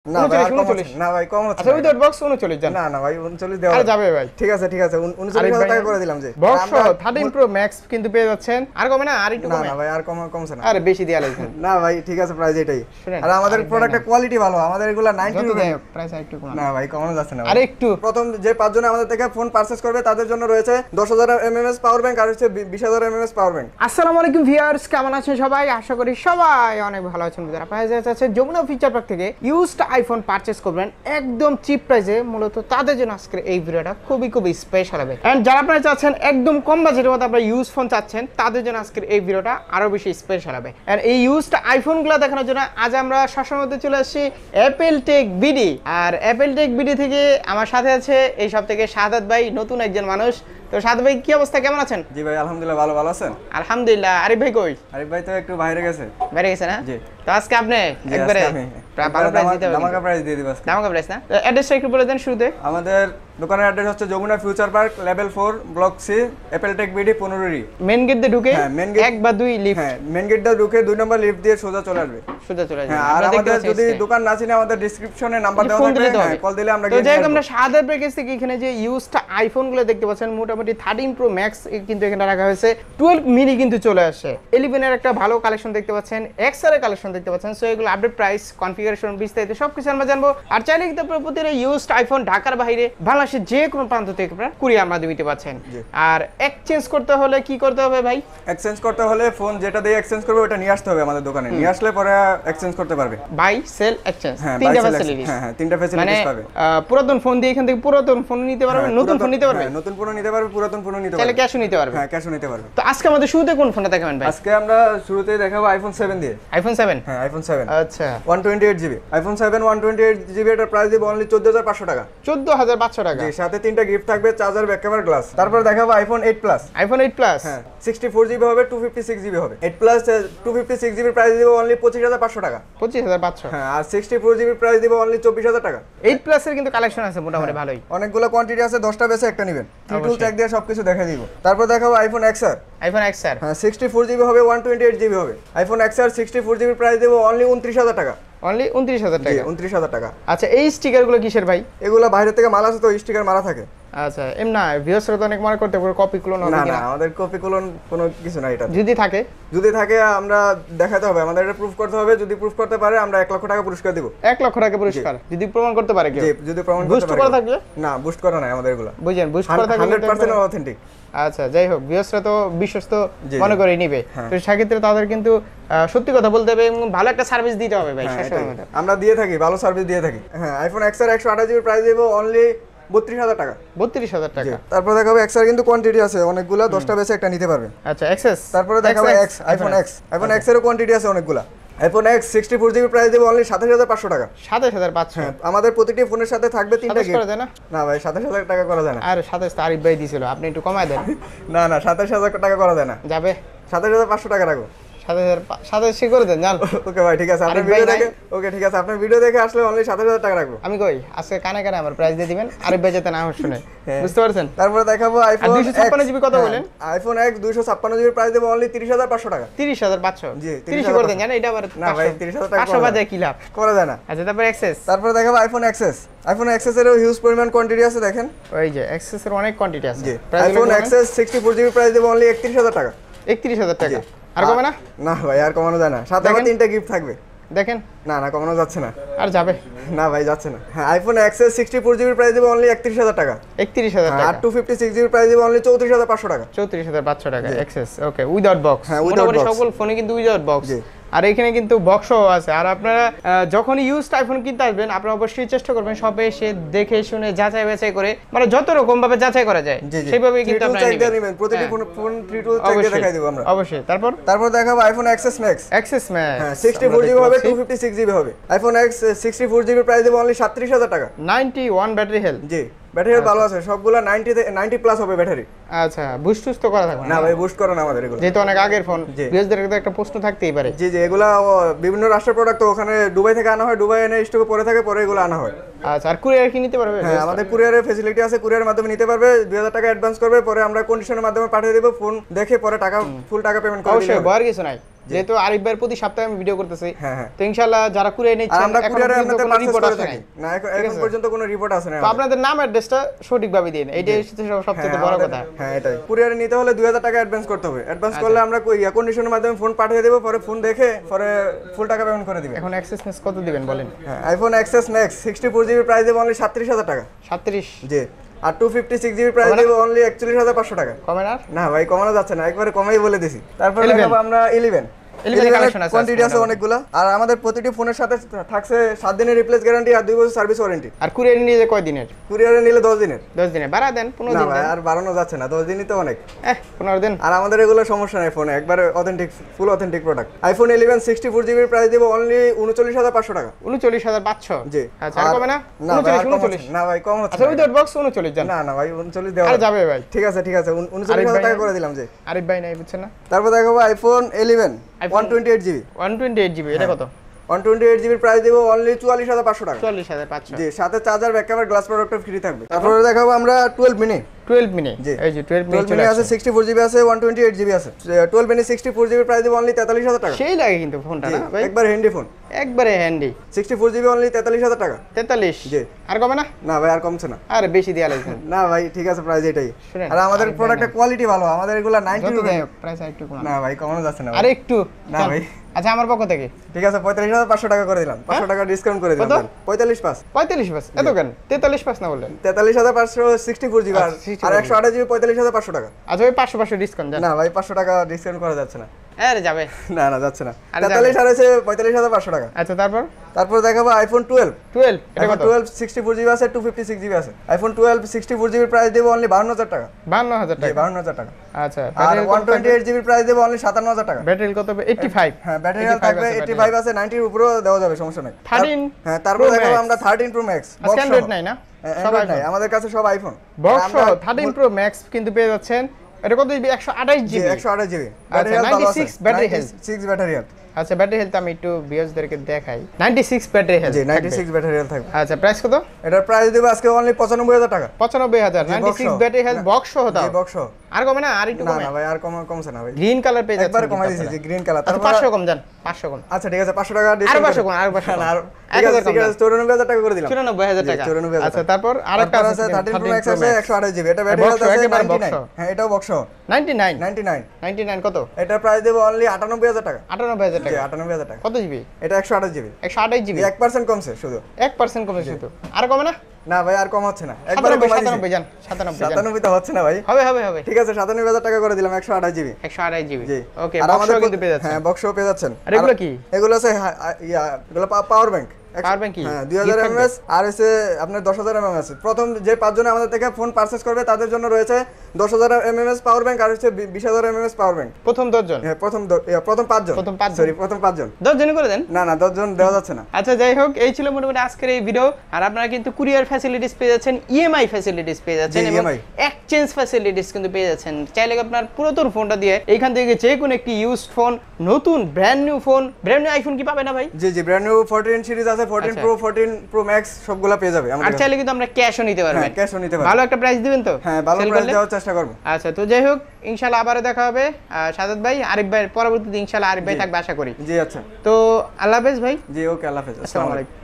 না ভাই আর কম হচ্ছে না ভাই কম হচ্ছে আচ্ছা উইদাউট বক্স 39 জান না না ভাই 39 দেওয়া আরে যাবে ভাই ঠিক আছে 39000 টাকা করে দিলাম যে বক্স 13 প্রো ম্যাক্স কিন্তু পেয়ে যাচ্ছেন আর কমে না আর একটু কমে না ভাই আর কমছে না আরে বেশি দেয়া লাগছে না ভাই ঠিক আছে প্রাইস এটাই আর আমাদের প্রোডাক্টের কোয়ালিটি ভালো আমাদের এগুলা 90 রুপি প্রাইস একটু কম না ভাই কমানো যাচ্ছে না আরে একটু প্রথম যে 5 জন আমাদের থেকে ফোন পারচেজ করবে তাদের জন্য রয়েছে 10000 mAh পাওয়ার ব্যাংক আর হচ্ছে 20000 mAh পাওয়ার ব্যাংক আসসালামু আলাইকুম ভিউয়ার্স কেমন আছেন সবাই আশা করি সবাই অনেক ভালো আছেন যারা প্রাইস আছে যমুনা ফিচার পার্ক থেকে ইউজড আইফোন পারচেজ করবেন একদম চিপ প্রাইসে মূলত তাদের জন্য আজকের এই ভিডিওটা খুবই স্পেশাল হবে এন্ড যারা আপনারা চাচ্ছেন একদম কম বাজেটের মধ্যে আপনারা ইউজ ফোন চাচ্ছেন তাদের জন্য আজকের এই ভিডিওটা আরো বেশি স্পেশাল হবে এন্ড এই ইউজড আইফোনগুলো দেখানোর জন্য আজ আমরা সবসময় মধ্যে চলে আসছি অ্যাপেল টেক বিডি আর অ্যাপেল টেক বিডি থেকে আমার সাথে আছে এই সব থেকে শাহাদাত ভাই নতুন একজন মানুষ তো শাহাদাত ভাই কি অবস্থা কেমন আছেন জি ভাই আলহামদুলিল্লাহ ভালো আছেন আলহামদুলিল্লাহ আরিফ ভাই কই আরিফ ভাই তো একটু বাইরে গেছে না জি তো আজকে আপনি একবারে ভালো প্রাইস দিতে হবে দামাকা প্রাইস দিয়ে দিব আজকে দামাকা প্রাইস না অ্যাড্রেসটা একটু বলে দেন শুরুতে আমাদের দোকানের অ্যাড্রেস হচ্ছে Jamuna future park level 4 block C Apple Tech BD 15 রি মেন গেট দিয়ে ঢুকে এক বা দুই লিফট হ্যাঁ মেন গেট দিয়ে ঢুকে 2 নম্বর লিফট দিয়ে সোজা চলে আসবে হ্যাঁ আর আমাদের যদি দোকান না চিনে আমাদের ডেসক্রিপশনে নাম্বার দেওয়া থাকবে হ্যাঁ কল দিলে আমরা তো যাই হোক আমরা শাহাদাত ভাইয়ের কাছ থেকে এখানে যে ইউজড আইফোনগুলো দেখতে পাচ্ছেন মোটামুটি 13 প্রো ম্যাক্স কিন্তু এখানে রাখা হয়েছে 12 মিনি কিন্তু চলে আসে 11 এর একটা ভালো কালেকশন দেখতে পাচ্ছেন এক্সআর এর কালেকশন দেখতে পাচ্ছেন সো এগুলো আপডেট প্রাইস কনফিগারেশন বিস্তারিত সবকিছু আমরা জানবো আর চাইলে কিন্তু আপনারা প্রতিটা ইউজড আইফোন ঢাকার বাইরে বাংলাদেশের যে কোনো প্রান্ত থেকে আপনারা কুরিয়ার মাধ্যমে নিতে পাচ্ছেন আর এক্সচেঞ্জ করতে হলে কি করতে হবে ভাই এক্সচেঞ্জ করতে হলে ফোন যেটা দিয়ে এক্সচেঞ্জ করবে ওটা নিয়ে আসতে হবে আমাদের দোকানে নিয়ে আসলে পরে এক্সচেঞ্জ করতে পারবে বাই সেল এক্সচেঞ্জ তিনটা ফ্যাসিলিটি হ্যাঁ তিনটা ফ্যাসিলিটিস পাবে পুরাতন ফোন দিয়ে এখান থেকে পুরাতন ফোন নিতে পারবে নতুন ফোন নিতে পারবে নতুন ফোন নিতে পারবে পুরাতন ফোন নিতে পারবে চাইলে ক্যাশও নিতে পারবে হ্যাঁ ক্যাশও নিতে পারবে তো আজকে আমাদের শুরুতে কোন ফোনটা দেখাবেন ভাই আজকে আমরা শুরুতেই দেখাবো আইফোন 7 দিয়ে আইফোন 7 হ্যাঁ আইফোন 7 আচ্ছা 128 জিবি আইফোন 7 128 জিবি এটার প্রাইস দিব অনলি 14500 টাকা 14500 টাকা জি সাথে তিনটা গিফট থাকবে চার্জার ব্যাক ক্যামেরা গ্লাস তারপর দেখাবো আইফোন 8 প্লাস আইফোন 8 প্লাস হ্যাঁ 64 জিবি হবে 256 জিবি হবে 8 প্লাস 256 জিবি প্রাইস দিব অনলি 25500 টাকা 25500 হ্যাঁ আর 64 জিবি প্রাইস দিব অনলি 24000 টাকা 8 প্লাস এর কিন্তু কালেকশন আছে মোটামুটি ভালোই অনেকগুলো কোয়ান্টিটি আছে 10টা বেশে একটা নেবেন টুল চেক দিয়ে সবকিছু দেখাই দিব তারপর দেখাবো আইফোন XR আইফোন XR হ্যাঁ 64 জিবি হবে 128 জিবি হবে আইফোন XR 64 জিবি প্রাইস দেব অনলি 29000 টাকা অনলি 29000 টাকা 29000 টাকা আচ্ছা এই স্টিকার গুলো কিসের ভাই এগুলো বাইরে থেকে মাল আছে তো স্টিকার মারা থাকে আচ্ছা না ভিউয়ার্সরা তো অনেক মনে করতে পারে কপি ক্লোন হবে কিনা না আমাদের কপি ক্লোন কোনো কিছু না এটা যদি থাকে আমরা দেখাতে হবে আমাদের এটা প্রুফ করতে হবে যদি প্রুফ করতে পারে আমরা 1 লক্ষ টাকা পুরস্কার দেব 1 লক্ষ টাকা পুরস্কার যদি প্রমাণ করতে পারে কেউ যদি প্রমাণ করতে পারে বুস্ট করা থাকবে না বুস্ট করা নাই আমাদের এগুলো বুঝেন বুস্ট করা থাকলে 100% অথেন্টিক আচ্ছা যাই হোক ভিউয়ার্সরা তো বিশ্বস্ত মনে করে নিবে তো সেক্ষেত্রে তাদের কিন্তু সত্যি কথা বলতে হবে এবং ভালো একটা সার্ভিস দিতে হবে ভাই আমরা দিয়ে থাকি ভালো সার্ভিস দিয়ে থাকি হ্যাঁ আইফোন XR 128 জিবি প্রাইস দেব অনলি 32000 টাকা 32000 টাকা তারপর দেখাবো XR কিন্তু কোয়ান্টিটি আছে অনেকগুলা 10টা বেশে একটা নিতে পারবে আচ্ছা এক্সএস তারপরে দেখাবো আইফোন X এর কোয়ান্টিটি আছে অনেকগুলা আইফোন X 64 জিবি প্রাইস দেব অনলি 27500 টাকা 27500 আমাদের প্রতিটি ফোনের সাথে থাকবে তিনটা গিফট না ভাই 27000 টাকা করা যায় না আর 27 আরিফ ভাই দিছিল আপনি একটু কমায় দেন না 27000 টাকা করা যায় না যাবে 27500 টাকা রাখো 27 করে দেন জান ওকে ভাই ঠিক আছে আপনার ভিডিও দেখে ওকে ঠিক আছে আপনার ভিডিও দেখে আসলে অনলি 27000 টাকা রাখবো আমি কই আজকে কানে আমার প্রাইস দিয়ে দিবেন আরিফ ভাই যাতে না শুনে বুঝতে পারছেন তারপর দেখাবো আইফোন 256 জিবি কত বলেন আইফোন X 256 জিবি প্রাইস দেব অনলি 30500 টাকা 30500 জি 30 করে দেন জানেন এটা আবার না ভাই 30000 টাকা 500 বাজে কি লাভ করা যায় না আচ্ছা তারপর এক্সএস তারপর দেখাবো আইফোন XS এরও হিউজ পরিমাণ কোয়ান্টিটি আছে দেখেন ওই যে এক্সএস এর অনেক কোয়ান্টিটি আছে আইফোন XS 64 জিবি প্রাইস দেব অনলি 31000 টাকা 31000 টাকা আর কমে না না ভাই আর কমানো যায় না সাথে আবার তিনটা গিফট থাকবে দেখেন না কমানো যাচ্ছে না আর যাবে না ভাই যাচ্ছে না হ্যাঁ আইফোন XS 64 জিবি প্রাইস দেব অনলি 31000 টাকা 31000 টাকা আর 256 জিবি প্রাইস দেব অনলি 34500 টাকা 34500 টাকা XS ওকে উইদাউট বক্স হ্যাঁ উইদাউট বক্স সকল ফোনে কিন্তু উইদাউট বক্স আর এখানে কিন্তু বক্সও আছে আর আপনারা যখন ইউজড আইফোন কিনতে আসবেন আপনারা অবশ্যই চেষ্টা করবেন সবে এসে দেখে শুনে যাচাই বাছাই করে মানে যত রকম ভাবে যাচাই করা যায় সেইভাবে কিন্তু আপনারা নেবেন প্রতিটি ফোন 3 টু চেক দিয়ে দেখাই দেব আমরা অবশ্যই তারপর দেখাবো আইফোন XS Max হ্যাঁ 64 জিবি হবে 256 জিবি হবে আইফোন X 64 জিবি প্রাইস দেব অনলি 37000 টাকা 91 ব্যাটারি হেলথ জি ব্যাটারি ভালো আছে সবগুলা 90 প্লাস হবে ব্যাটারি আচ্ছা বুস্ট তো করা থাকবে না ভাই বুস্ট করো না আমাদের এগুলো যেহেতু অনেক আগের ফোন বিএসদের একটা প্রশ্ন থাকতেই পারে জি এগুলা বিভিন্ন রাষ্ট্রের প্রোডাক্ট তো ওখানে দুবাই থেকে আনা হয় দুবাই এনে স্টকে পরে থাকে পরে এগুলো আনা হয় আচ্ছা আর কুরিয়ার কি নিতে পারবে হ্যাঁ আমাদের কুরিয়ারের ফ্যাসিলিটি আছে কুরিয়ারের মাধ্যমে নিতে পারবে 2000 টাকা অ্যাডভান্স করবে পরে আমরা কন্ডিশনের মাধ্যমে পাঠিয়ে দেব ফোন দেখে পরে টাকা ফুল টাকা পেমেন্ট করে দিলে অবশ্যই বয়ার কিছু নাই যেহেতু আরিফ ভাইয়ের প্রতি সপ্তাহে আমি ভিডিও করতেছি তো ইনশাআল্লাহ যারা কুরিয়ার নিচ্ছেন আমরা কুরিয়ারে আপনাদের রিপোর্ট আছে না এখন পর্যন্ত কোনো রিপোর্ট আছে না তো আপনাদের নাম অ্যাড্রেসটা সঠিকভাবে দিন এইটাই হচ্ছে সবচেয়ে বড় কথা হ্যাঁ এটাই কুরিয়ারে নিতে হলে 2000 টাকা অ্যাডভান্স করতে হবে অ্যাডভান্স করলে আমরা কন্ডিশনের মাধ্যমে ফোন পাঠিয়ে দেব পরে ফোন দেখে পরে ফুল টাকা পেমেন্ট করে দিবেন এখন অ্যাক্সেস ম্যাক্স কত দিবেন বলেন iPhone XS max 64GB price দেব অনলি 37000 টাকা 37 জি আর 256GB প্রাইস দেব অনলি 41500 টাকা কমে না ভাই কমানো যাচ্ছে না একবারে কমেই বলে দিছি তারপর দেখাবো আমরা 11 কোয়ান্টিটি আছে অনেকগুলো আর আমাদের প্রতিটি ফোনের সাথে থাকছে 7 দিনের রিপ্লেস গ্যারান্টি আর 2 বছর সার্ভিস ওয়ারেন্টি আর কুরিয়ারে নিলে কয় দিনের কুরিয়ারে নিলে 10 দিনের বাড়া দেন 15 দিন না ভাই আর বাড়ানো যাচ্ছে না 10 দিনই তো অনেক 15 দিন আর আমাদের এগুলো সমস্যা নাই ফোনে একবারে authentic full authentic product iPhone 11 64GB price দেব অনলি 39500 টাকা 39500 জি আচ্ছা আর কমে না 39 না ভাই কম হচ্ছে আচ্ছা উইথআউট বক্স 39 জান না ভাই 39 দেওয়া আর যাবে ভাই ঠিক আছে 39000 টাকা করে দিলাম জি আরিফ ভাই নাই বুঝছেন না তারপর দেখাবো আইফোন 11 128GB 128GB এটা কত 128GB প্রাইস দেব অনলি 44500 টাকা 44500 জি সাথে charger backup glass product free থাকবে তারপরে দেখাবো আমরা 12 মিনি 12 মিনি এই যে 12 মিনি আছে 64GB আছে 128GB আছে 12 মিনি 64GB প্রাইস দেব অনলি 43000 টাকা সেই লাগে কিন্তু ফোনটা না ভাই একবার হ্যান্ডি ফোন একবারে হ্যান্ডি 64GB অনলি 43000 টাকা 43 জি আর কমে না ভাই আর কমছে না আরে বেশি দেয়া লাগছে না ভাই ঠিক আছে প্রাইস এটাই আর আমাদের প্রোডাক্টের কোয়ালিটি ভালো আমাদের এগুলা 90 যত দেয় প্রাইস একটু কম না ভাই কমানো যাচ্ছে না আরে একটু না ভাই আচ্ছা আমার পক্ষ থেকে ঠিক আছে 45500 টাকা করে দিলাম 500 টাকা ডিসকাউন্ট করে দিলাম 45 পাস 45 পাস এত কেন 43 পাস না বললেন 43500 64GB আর 128GB 45500 টাকা আচ্ছা ওই 500 ডিসকাউন্ট দেন না ভাই 500 টাকা ডিসকাউন্ট করা যাচ্ছে না আরে যাবে না যাচ্ছে না 43 আর আছে 45500 টাকা আচ্ছা তারপর দেখাবো আইফোন 12 এটা কত 12 64GB আছে 256GB আছে আইফোন 12 64GB প্রাইস দেব অনলি 52000 টাকা 52000 টাকা 52000 টাকা আচ্ছা আর 128GB প্রাইস দেব অনলি 57000 টাকা ব্যাটারি কত হবে 85 হ্যাঁ ব্যাটারি থাকবে 85 আছে 90 এর উপরেও দেওয়া যাবে সমস্যা নাই 13 হ্যাঁ তারপর দেখাবো আমরা 13 Pro Max স্ট্যান্ডার্ড নাই না সবাই নাই আমাদের কাছে সব আইফোন বক্স 13 Pro Max কিন্তু পেয়ে যাচ্ছেন এটা কত GB 128GB 128GB battery health 96 battery health 6 battery health আচ্ছা ব্যাটারি হেলথ আমি একটু ভিউয়ারদেরকে দেখাই 96 ব্যাটারি হেলথ জি 96 ব্যাটারি হেলথ থাকবে আচ্ছা প্রাইস কত এটার প্রাইস দেব আজকে অনলি 95000 টাকা 95000 96 ব্যাটারি হেলথ বক্স সহ দাও জি বক্স সহ আর কমে না আর একটু কমে না ভাই আর কমছে না ভাই গ্রিন কালার পেয়ে যাচ্ছে একবার কমাই দিয়েছি জি গ্রিন কালার তারপর 500 কম জান 500 কম আচ্ছা ঠিক আছে 500 টাকা ডিসকাউন্ট আর 500 কম আর 500 না আর 94000 টাকা করে দিলাম 94000 টাকা 94000 আচ্ছা তারপর আরেকটা আছে 13 Pro Max আছে 128GB এটা ব্যাটারি হেলথ আছে 99 হ্যাঁ এটাও বক্স 99 কত এটা প্রাইস দেব অনলি 98000 টাকা 98000 টাকা 98000 টাকা কত জিবি এটা 128GB 128GB 1% কমছে শুধু 1% কমে শুধু আর কমে না ভাই আর কম হচ্ছে না একবার 97 জান 97 তো হচ্ছে না ভাই হবে ঠিক আছে 97000 টাকা করে দিলাম 128GB 128GB জি ওকে বক্সও কিন্তু পেয়ে যাচ্ছেন হ্যাঁ বক্সও পেয়ে যাচ্ছেন আর এগুলো কি এগুলো আছে এগুলো পাওয়ার ব্যাংক কি হ্যাঁ 2000 mAh আর হচ্ছে আপনার 10000 mAh আছে প্রথম যে 5 জন আমাদের থেকে ফোন পারচেজ করবে তাদের জন্য রয়েছে 10000 mAh পাওয়ার ব্যাংক আর হচ্ছে 20000 mAh পাওয়ার ব্যাংক প্রথম 10 জন হ্যাঁ প্রথম 5 জন সরি প্রথম 5 জন 10 জন করে দেন না 10 জন দেওয়া যাচ্ছে না আচ্ছা যাই হোক এই ছিল মোটামুটি আজকের এই ভিডিও আর আপনারা কিন্তু কুরিয়ার ফ্যাসিলিটিস পেয়ে যাচ্ছেন ইএমআই ফ্যাসিলিটিস পেয়ে যাচ্ছেন এবং এক্সচেঞ্জ ফ্যাসিলিটিস কিন্তু পেয়ে যাচ্ছেন চাইলে আপনার পুরাতন ফোনটা দিয়ে এইখান থেকে যে কোনো একটি ইউজড ফোন নতুন ব্র্যান্ড নিউ আইফোন কি পাবে না ভাই জি ব্র্যান্ড নিউ 14 সিরিজ আছে 14 Pro 14 Pro Max সবগুলা পেয়ে যাবে আর চাইলে কিন্তু আমরা ক্যাশও নিতে পারবেন হ্যাঁ ক্যাশও নিতে পারবেন ভালো একটা প্রাইস দিবেন তো হ্যাঁ ভালো প্রাইস দেওয়ার চেষ্টা করব আচ্ছা তো যাই হোক ইনশাআল্লাহ আবারো দেখা হবে সাদাত ভাই আরিফ ভাই পরবর্তীতে ইনশাআল্লাহ আরিফ ভাই থাকবে আশা করি জি আচ্ছা তো আল্লাহ হাফেজ ভাই জি ওকে আল্লাহ হাফেজ আসসালামু আলাইকুম